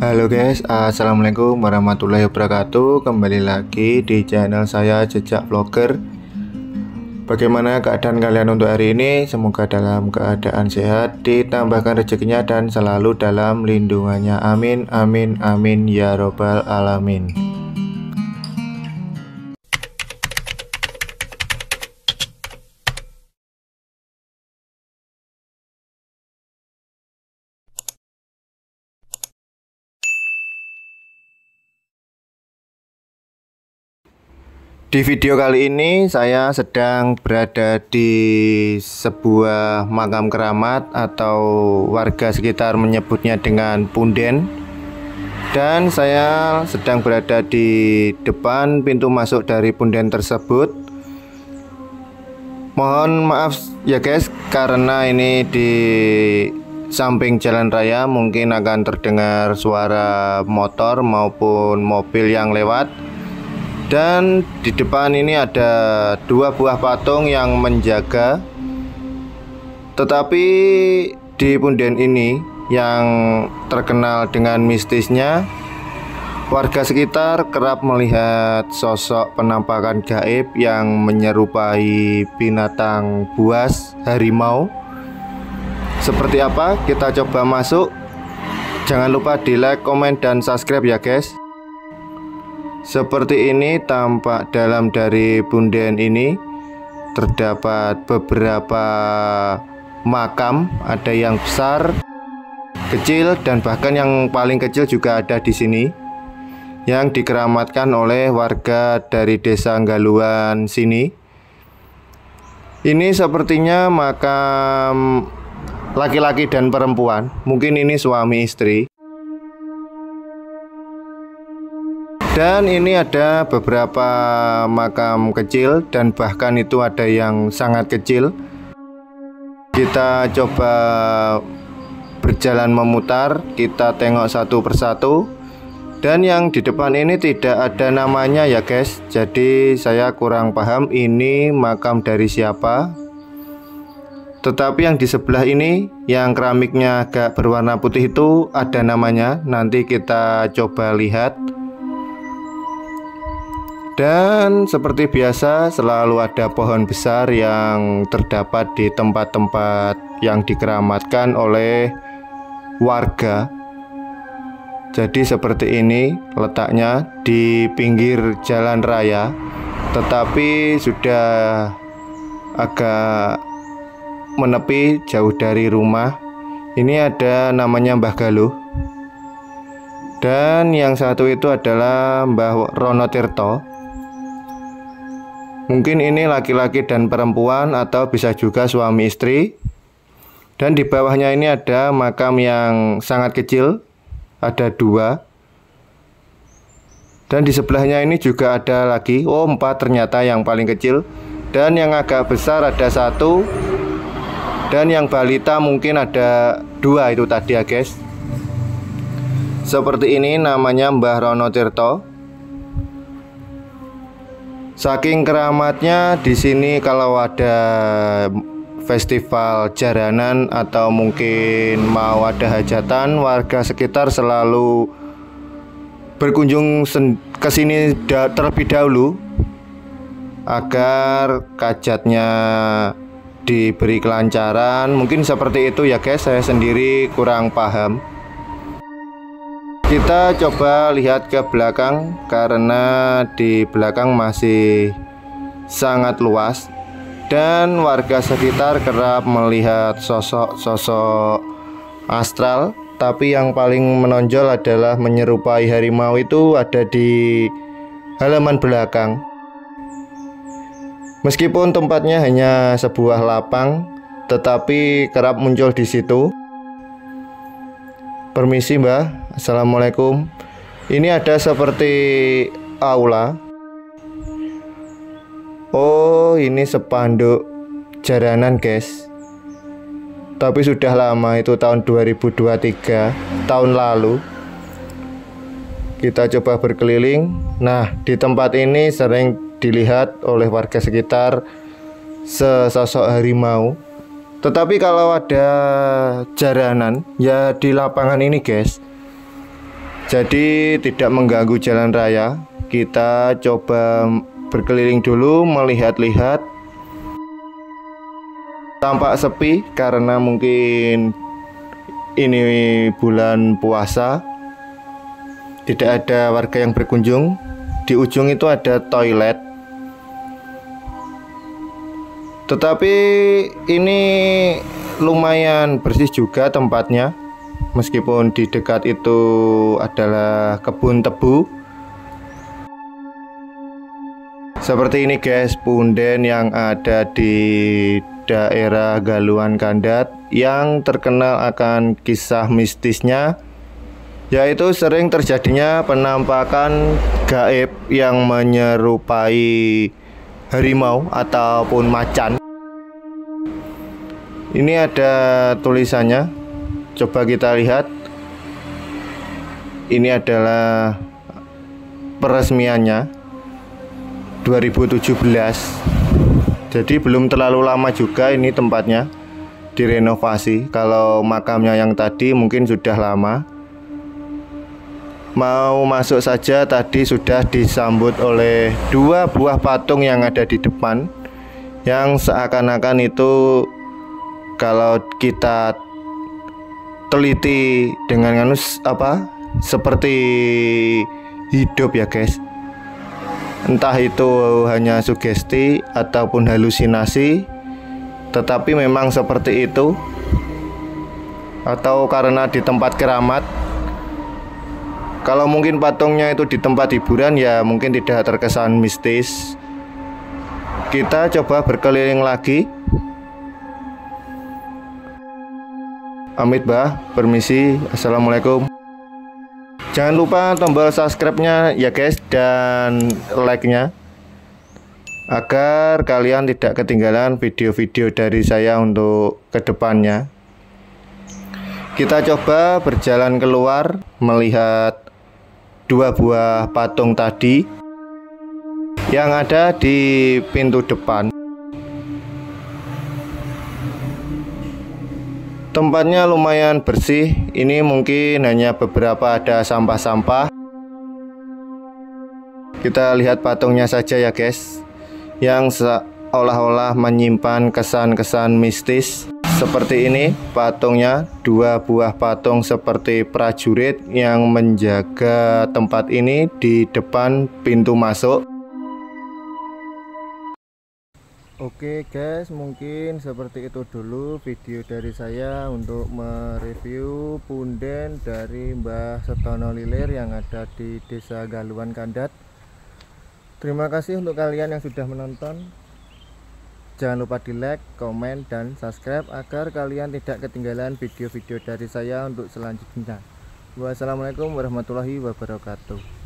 Halo guys, assalamualaikum warahmatullahi wabarakatuh. Kembali lagi di channel saya Jejak Vlogger. Bagaimana keadaan kalian untuk hari ini? Semoga dalam keadaan sehat, ditambahkan rezekinya dan selalu dalam lindungannya. Amin, amin, amin ya robbal alamin. Di video kali ini saya sedang berada di sebuah makam keramat atau warga sekitar menyebutnya dengan punden. Dan saya sedang berada di depan pintu masuk dari punden tersebut. Mohon maaf ya guys, karena ini di samping jalan raya, mungkin akan terdengar suara motor maupun mobil yang lewat. Dan di depan ini ada dua buah patung yang menjaga. Tetapi di punden ini yang terkenal dengan mistisnya, warga sekitar kerap melihat sosok penampakan gaib yang menyerupai binatang buas harimau. Seperti apa? Kita coba masuk. Jangan lupa di like, komen, dan subscribe ya guys. Seperti ini tampak dalam dari punden ini. Terdapat beberapa makam, ada yang besar, kecil, dan bahkan yang paling kecil juga ada di sini, yang dikeramatkan oleh warga dari desa Galuan sini. Ini sepertinya makam laki-laki dan perempuan, mungkin ini suami istri. Dan ini ada beberapa makam kecil dan bahkan itu ada yang sangat kecil. Kita coba berjalan memutar, kita tengok satu persatu. Dan yang di depan ini tidak ada namanya ya guys. Jadi saya kurang paham ini makam dari siapa. Tetapi yang di sebelah ini, yang keramiknya agak berwarna putih itu ada namanya. Nanti kita coba lihat. Dan seperti biasa selalu ada pohon besar yang terdapat di tempat-tempat yang dikeramatkan oleh warga. Jadi seperti ini letaknya di pinggir jalan raya, tetapi sudah agak menepi jauh dari rumah. Ini ada namanya Mbah Galuh. Dan yang satu itu adalah Mbah Rono Tirto. Mungkin ini laki-laki dan perempuan atau bisa juga suami istri. Dan di bawahnya ini ada makam yang sangat kecil, ada dua. Dan di sebelahnya ini juga ada lagi, empat ternyata yang paling kecil. Dan yang agak besar ada satu. Dan yang balita mungkin ada dua itu tadi ya guys. Seperti ini namanya Mbah Rono Tirto. Saking keramatnya di sini kalau ada festival jaranan atau mungkin mau ada hajatan, warga sekitar selalu berkunjung ke sini terlebih dahulu agar hajatnya diberi kelancaran. Mungkin seperti itu ya guys, saya sendiri kurang paham. Kita coba lihat ke belakang karena di belakang masih sangat luas dan warga sekitar kerap melihat sosok-sosok astral. Tapi yang paling menonjol adalah menyerupai harimau itu ada di halaman belakang. Meskipun tempatnya hanya sebuah lapang, tetapi kerap muncul di situ. Permisi Mbah, assalamualaikum. Ini ada seperti aula. Oh, ini spanduk jaranan guys. Tapi sudah lama, itu tahun 2023, tahun lalu. Kita coba berkeliling. Nah, di tempat ini sering dilihat oleh warga sekitar sesosok harimau. Tetapi kalau ada jaranan ya di lapangan ini guys, Jadi tidak mengganggu jalan raya. Kita coba berkeliling dulu, melihat-lihat. Tampak sepi karena mungkin ini bulan puasa. Tidak ada warga yang berkunjung. Di ujung itu ada toilet. Tetapi ini lumayan bersih juga tempatnya. Meskipun di dekat itu adalah kebun tebu. Seperti ini guys, punden yang ada di daerah Galuhan Kandat yang terkenal akan kisah mistisnya, yaitu sering terjadinya penampakan gaib yang menyerupai harimau ataupun macan. Ini ada tulisannya. Coba kita lihat. Ini adalah peresmiannya 2017. Jadi belum terlalu lama juga ini tempatnya direnovasi. Kalau makamnya yang tadi mungkin sudah lama. Mau masuk saja tadi sudah disambut oleh 2 buah patung yang ada di depan, yang seakan-akan itu kalau kita teliti dengan seperti hidup ya guys. Entah itu hanya sugesti ataupun halusinasi, tetapi memang seperti itu. Atau karena di tempat keramat. Kalau mungkin patungnya itu di tempat hiburan ya mungkin tidak terkesan mistis. Kita coba berkeliling lagi. Amit bah, permisi, assalamualaikum. Jangan lupa tombol subscribe-nya ya guys, dan like-nya, agar kalian tidak ketinggalan video-video dari saya untuk kedepannya. Kita coba berjalan keluar, melihat 2 buah patung tadi yang ada di pintu depan. Tempatnya lumayan bersih. Ini mungkin hanya beberapa ada sampah-sampah. Kita lihat patungnya saja ya guys, yang seolah-olah menyimpan kesan-kesan mistis. Seperti ini patungnya, 2 buah patung seperti prajurit yang menjaga tempat ini di depan pintu masuk. Oke guys, mungkin seperti itu dulu video dari saya untuk mereview punden dari Mbah Setono Lilir yang ada di Desa Galuhan Kandat. Terima kasih untuk kalian yang sudah menonton. Jangan lupa di like, komen, dan subscribe agar kalian tidak ketinggalan video-video dari saya untuk selanjutnya. Wassalamualaikum warahmatullahi wabarakatuh.